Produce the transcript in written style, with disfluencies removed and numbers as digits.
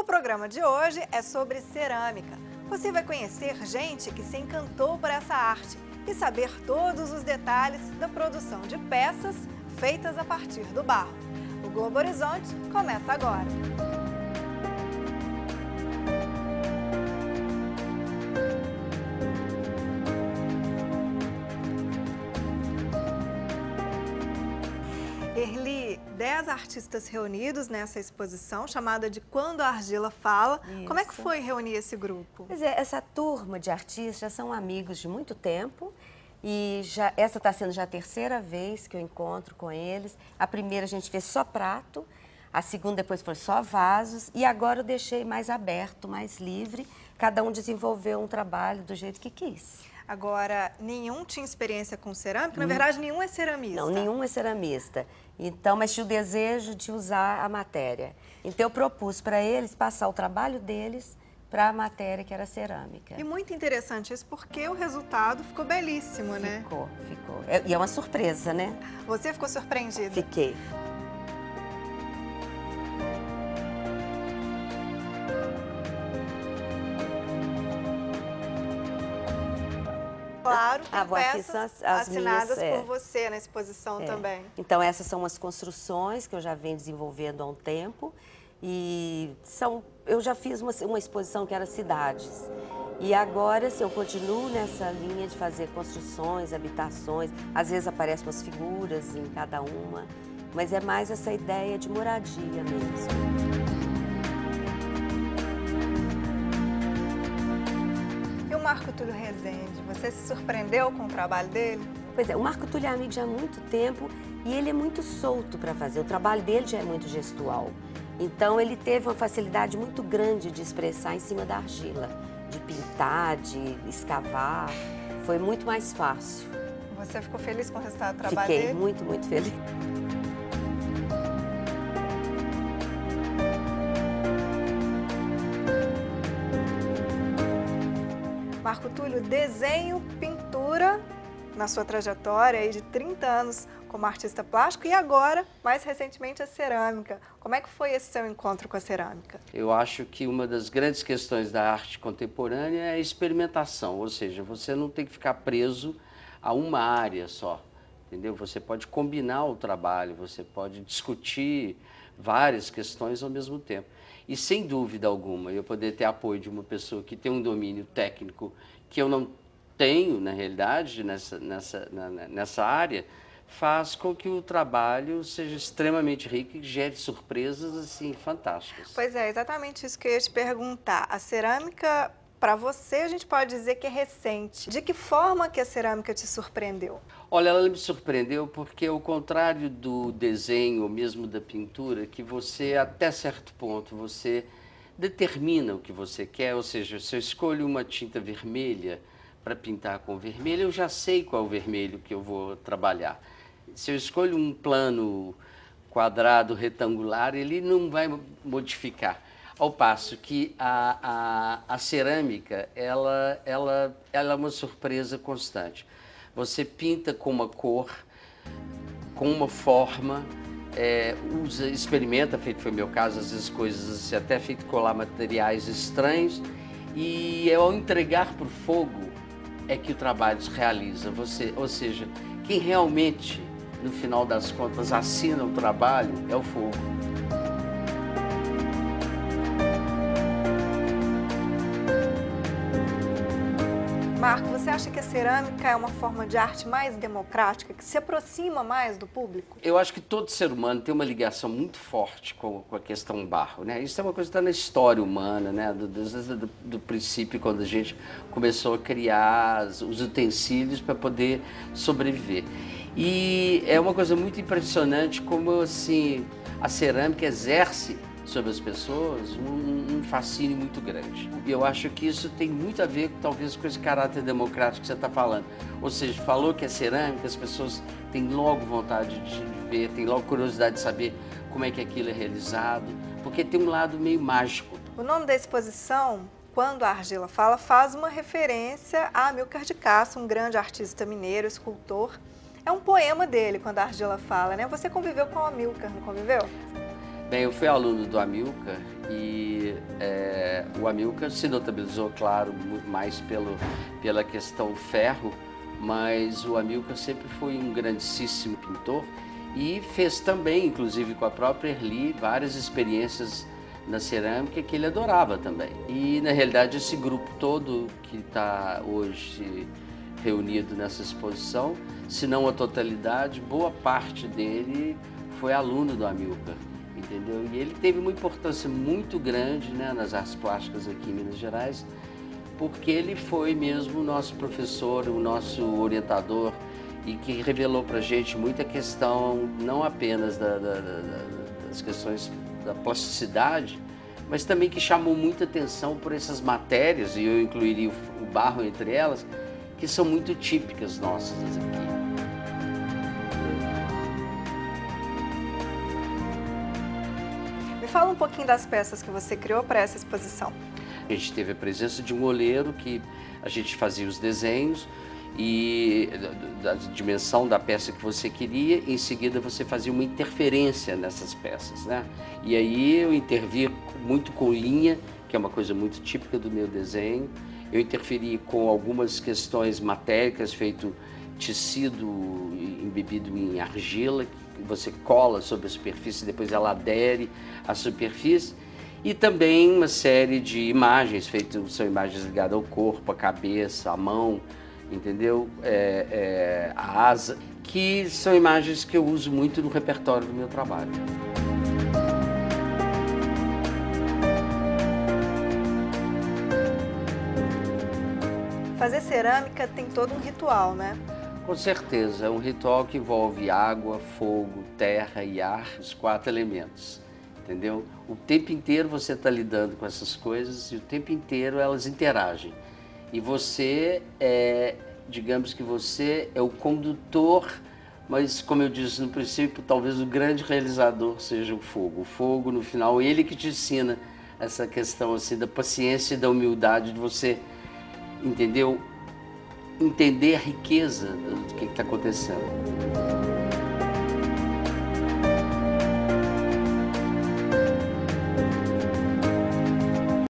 O programa de hoje é sobre cerâmica. Você vai conhecer gente que se encantou por essa arte e saber todos os detalhes da produção de peças feitas a partir do barro. O Globo Horizonte começa agora. Erli, 10 artistas reunidos nessa exposição, chamada de Quando a Argila Fala. Isso. Como é que foi reunir esse grupo? Pois é, essa turma de artistas já são amigos de muito tempo e essa está sendo já a terceira vez que eu encontro com eles. A primeira a gente fez só prato, a segunda depois foi só vasos e agora eu deixei mais aberto, mais livre. Cada um desenvolveu um trabalho do jeito que quis. Agora, nenhum tinha experiência com cerâmica? Na verdade, nenhum é ceramista. Não, nenhum é ceramista. Então, mas tinha o desejo de usar a matéria. Então, eu propus para eles passar o trabalho deles para a matéria que era cerâmica. E muito interessante isso, porque o resultado ficou belíssimo, né? Ficou. E é uma surpresa, né? Você ficou surpreendida? Fiquei. Claro, tem Bom, aqui peças são as assinadas minhas, por você na exposição também. Então, essas são as construções que eu já venho desenvolvendo há um tempo. E eu já fiz uma exposição que era cidades. E agora, assim, eu continuo nessa linha de fazer construções, habitações. Às vezes aparecem umas figuras em cada uma. Mas é mais essa ideia de moradia mesmo. Marco Túlio Rezende, você se surpreendeu com o trabalho dele? Pois é, o Marco Túlio é amigo já há muito tempo e ele é muito solto para fazer. O trabalho dele já é muito gestual. Então ele teve uma facilidade muito grande de expressar em cima da argila, de pintar, de escavar. Foi muito mais fácil. Você ficou feliz com o resultado do trabalho dele? Fiquei muito, muito feliz. Marco Túlio, desenho, pintura, na sua trajetória aí de 30 anos como artista plástico e agora, mais recentemente, a cerâmica. Como é que foi esse seu encontro com a cerâmica? Eu acho que uma das grandes questões da arte contemporânea é a experimentação, ou seja, você não tem que ficar preso a uma área só, entendeu? Você pode combinar o trabalho, você pode discutir várias questões ao mesmo tempo. E sem dúvida alguma, eu poder ter apoio de uma pessoa que tem um domínio técnico que eu não tenho, na realidade, nessa área, faz com que o trabalho seja extremamente rico e gere surpresas assim fantásticas. Pois é, exatamente isso que eu ia te perguntar. A cerâmica, para você, a gente pode dizer que é recente. De que forma que a cerâmica te surpreendeu? Olha, ela me surpreendeu porque, ao contrário do desenho ou mesmo da pintura, que você, até certo ponto, você determina o que você quer, ou seja, se eu escolho uma tinta vermelha para pintar com vermelho, eu já sei qual é o vermelho que eu vou trabalhar. Se eu escolho um plano quadrado, retangular, ele não vai modificar. Ao passo que a cerâmica, ela é uma surpresa constante. Você pinta com uma cor, com uma forma, experimenta, feito foi o meu caso, às vezes coisas assim, até feito colar materiais estranhos, e ao entregar para o fogo é que o trabalho se realiza. Ou seja, quem realmente, no final das contas, assina o trabalho é o fogo. Marco, você acha que a cerâmica é uma forma de arte mais democrática, que se aproxima mais do público? Eu acho que todo ser humano tem uma ligação muito forte com a questão barro, né? Isso é uma coisa que está na história humana, né? Do princípio, quando a gente começou a criar os utensílios para poder sobreviver. E é uma coisa muito impressionante como, assim, a cerâmica exerce sobre as pessoas um fascínio muito grande. E eu acho que isso tem muito a ver, talvez, com esse caráter democrático que você está falando. Ou seja, falou que é cerâmica, as pessoas têm logo vontade de ver, têm logo curiosidade de saber como é que aquilo é realizado, porque tem um lado meio mágico. O nome da exposição, Quando a Argila Fala, faz uma referência a Amilcar de Castro, um grande artista mineiro, escultor. É um poema dele, Quando a Argila Fala, né? Você conviveu com o Amilcar, não conviveu? Bem, eu fui aluno do Amilcar e O Amilcar se notabilizou, claro, muito mais pela questão ferro, mas o Amilcar sempre foi um grandíssimo pintor e fez também, inclusive com a própria Erli, várias experiências na cerâmica que ele adorava também. E, na realidade, esse grupo todo que está hoje reunido nessa exposição, se não a totalidade, boa parte dele foi aluno do Amilcar, entendeu? E ele teve uma importância muito grande, né, nas artes plásticas aqui em Minas Gerais, porque ele foi mesmo o nosso professor, o nosso orientador, e que revelou para a gente muita questão, não apenas das questões da plasticidade, mas também que chamou muita atenção por essas matérias, e eu incluiria o barro entre elas, que são muito típicas nossas aqui. Me fala um pouquinho das peças que você criou para essa exposição. A gente teve a presença de um oleiro que a gente fazia os desenhos e da dimensão da peça que você queria, em seguida você fazia uma interferência nessas peças, né? E aí eu intervia muito com linha, que é uma coisa muito típica do meu desenho. Eu interferi com algumas questões matéricas, feito tecido embebido em argila, que você cola sobre a superfície e depois ela adere à superfície. E também uma série de imagens, são imagens ligadas ao corpo, à cabeça, à mão, entendeu? A asa, que são imagens que eu uso muito no repertório do meu trabalho. Fazer cerâmica tem todo um ritual, né? Com certeza, é um ritual que envolve água, fogo, terra e ar, os 4 elementos, entendeu? O tempo inteiro você está lidando com essas coisas e o tempo inteiro elas interagem. E você digamos que você é o condutor, mas como eu disse no princípio, talvez o grande realizador seja o fogo. O fogo, no final, ele que te ensina essa questão assim da paciência e da humildade de você, entendeu? Entender a riqueza do que está acontecendo.